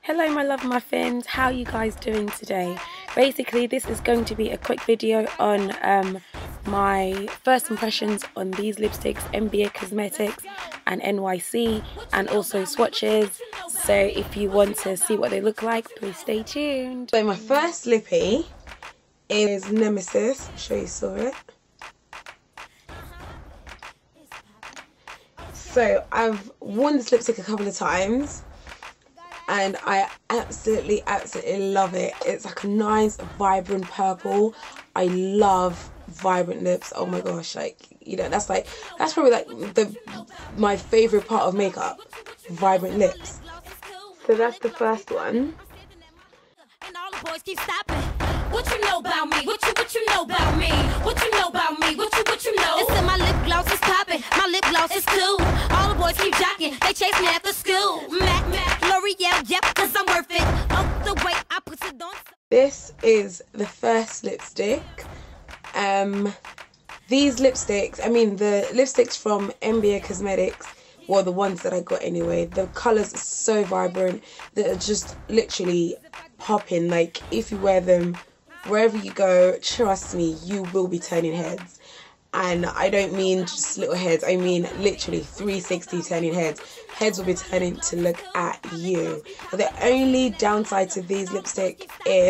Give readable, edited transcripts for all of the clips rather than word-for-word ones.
Hello my love muffins, how are you guys doing today? Basically this is going to be a quick video on my first impressions on these lipsticks, MBA Cosmetics and NYC, and also swatches. So if you want to see what they look like, please stay tuned. So my first lippy is Nemesis. I'm sure you saw it. So I've worn this lipstick a couple of times and I absolutely love it. It's like a nice vibrant purple. I love vibrant lips. Oh my gosh, like, you know, that's probably like my favorite part of makeup, vibrant lips. So that's the first one. And all the boys keep stopping. What you know about me? What you know about me? What you know about me? What you know? They said my lip gloss is popping. My lip gloss is cool. All the boys keep jocking. They chase me after school. Mac, L'Oreal, yep, cause I'm worth it. Oh, the way I put it on. This is the first lipstick. These lipsticks, I mean the lipsticks from MBA Cosmetics, well, the ones that I got anyway, the colours are so vibrant that are just literally popping. Like, if you wear them wherever you go, trust me, you will be turning heads. And I don't mean just little heads, I mean literally 360 turning heads. Heads will be turning to look at you. But the only downside to these lipsticks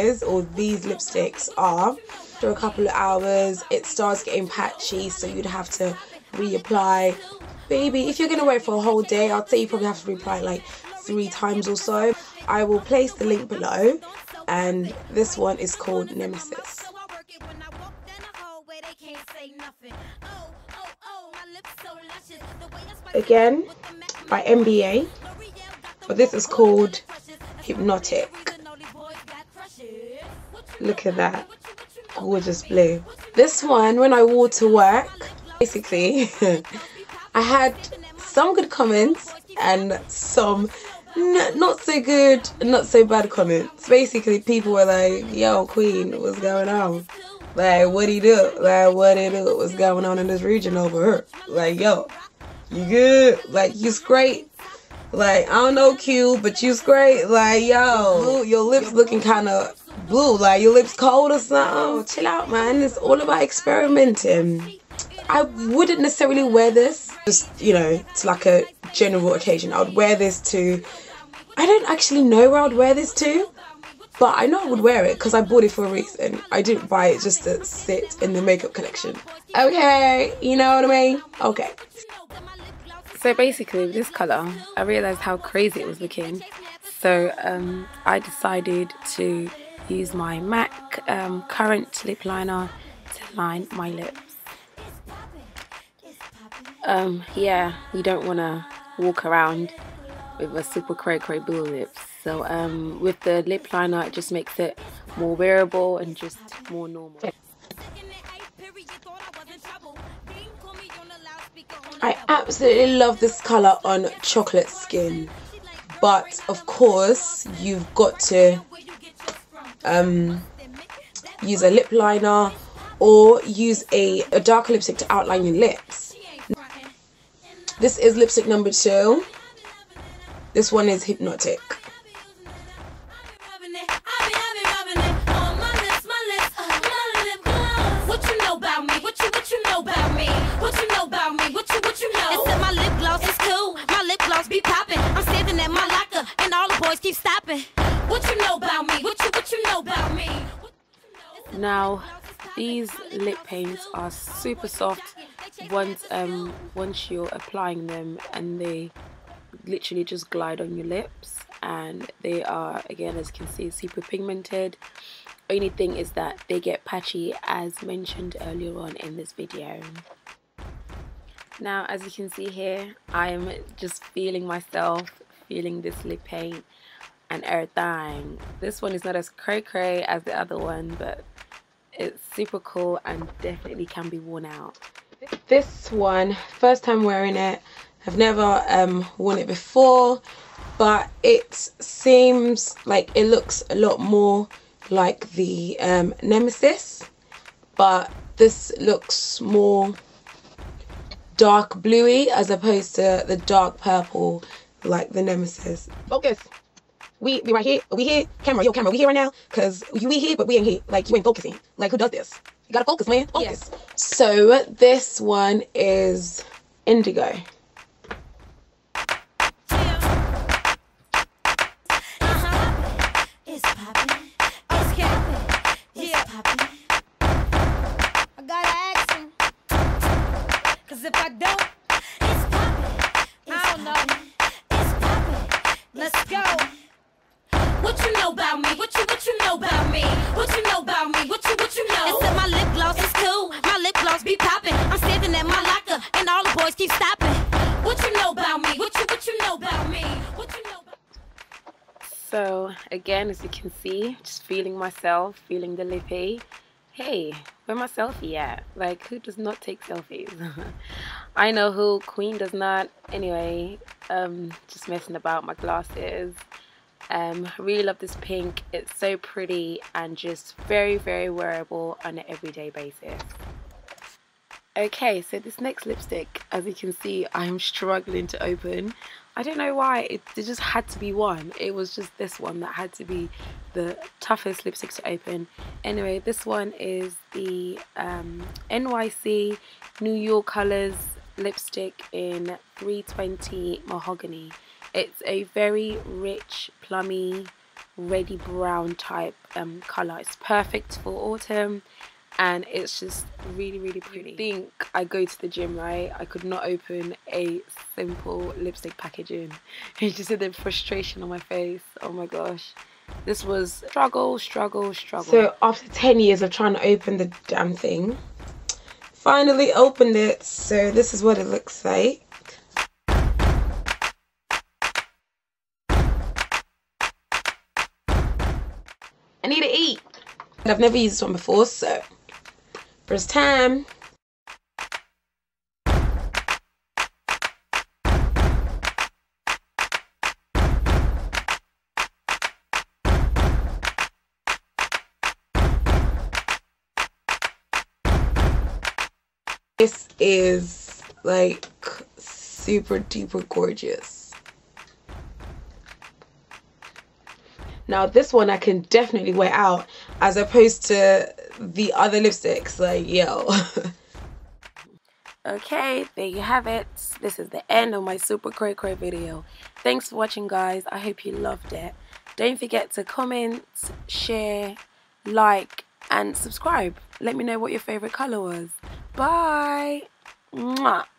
are, after a couple of hours it starts getting patchy, so you'd have to reapply. Baby, if you're gonna wear it for a whole day, I'd say you probably have to reapply like 3 times or so. I will place the link below, and this one is called Nemesis. Again, by MBA, but this is called Hypnotic. Look at that, gorgeous blue. This one, when I wore to work, basically, I had some good comments and some not so good, not so bad comments. Basically, people were like, yo, Queen, what's going on? Like, what do you do? Like, what do you do? What's going on in this region over here? Like, yo, you good? Like, you's great. Like, I don't know, Q, but you's great. Like, yo, your lips looking kind of blue. Like, your lips cold or something. Chill out, man. It's all about experimenting. I wouldn't necessarily wear this just, you know, to like a general occasion. I would wear this to, I don't actually know where I would wear this to, but I know I would wear it because I bought it for a reason. I didn't buy it just to sit in the makeup collection. Okay, you know what I mean? Okay. So basically with this colour, I realised how crazy it was looking. So I decided to use my MAC Current Lip Liner to line my lips. Yeah, you don't want to walk around with a super cray blue lips. So with the lip liner, it just makes it more wearable and just more normal. I absolutely love this colour on chocolate skin, but of course you've got to use a lip liner or use a darker lipstick to outline your lips. This is lipstick number 2. This one is Hypnotic. What you know about me? What you know about me? What you know about me? What you know? It said my lip gloss is cool. My lip gloss be popping. I'm standing at my locker and all the boys keep stopping. What you know about me? What you know about me? Now, these lip paints are super soft once you're applying them, and they literally just glide on your lips, and they are, again, as you can see, super pigmented. Only thing is that they get patchy, as mentioned earlier on in this video. Now, as you can see here, I am just feeling myself, feeling this lip paint and everything. This one is not as cray as the other one, but it's super cool and definitely can be worn out. This one, first time wearing it. I've never worn it before, but it seems like it looks a lot more like the Nemesis, but this looks more dark bluey as opposed to the dark purple like the Nemesis. Focus. We right here, we here. Camera, yo, camera, we here right now. Cause we here, but we ain't here. Like, you ain't focusing. Like, who does this? You gotta focus, man. Focus. Yeah. So this one is indigo. It's poppin'. It's capping. It's poppin'. I gotta ask him. Cause if I don't, it's poppin'. I don't know. It's poppin'. Let's go. What you know about me? What you know about me? What you know about me? What you know? They said my lip gloss is cool. My lip gloss be poppin'. I'm standing at my locker and all the boys keep stopping. What you know about me? What you know about me? What you know about So again, as you can see, just feeling myself, feeling the lippy. Hey, where my selfie at? Like, who does not take selfies? I know who. Queen does not. Anyway, just messing about my glasses. I really love this pink. It's so pretty and just very, very wearable on an everyday basis. Okay, so this next lipstick, as you can see, I'm struggling to open. I don't know why, it just had to be one. It was just this one that had to be the toughest lipstick to open. Anyway, this one is the NYC New York Colors lipstick in 320 Mahogany. It's a very rich, plummy, reddy brown type colour. It's perfect for autumn. And it's just really, really pretty. I think I go to the gym, right? I could not open a simple lipstick packaging. You just see the frustration on my face. Oh my gosh. This was struggle. So after 10 years of trying to open the damn thing, finally opened it. So this is what it looks like. I need to eat. I've never used this one before, so first time. This is like super duper gorgeous. Now this one I can definitely wear out as opposed to the other lipsticks. Like, yo. Okay, there you have it. This is the end of my super cray video. Thanks for watching, guys. I hope you loved it. Don't forget to comment, share, like, and subscribe. Let me know what your favorite color was. Bye. Mwah.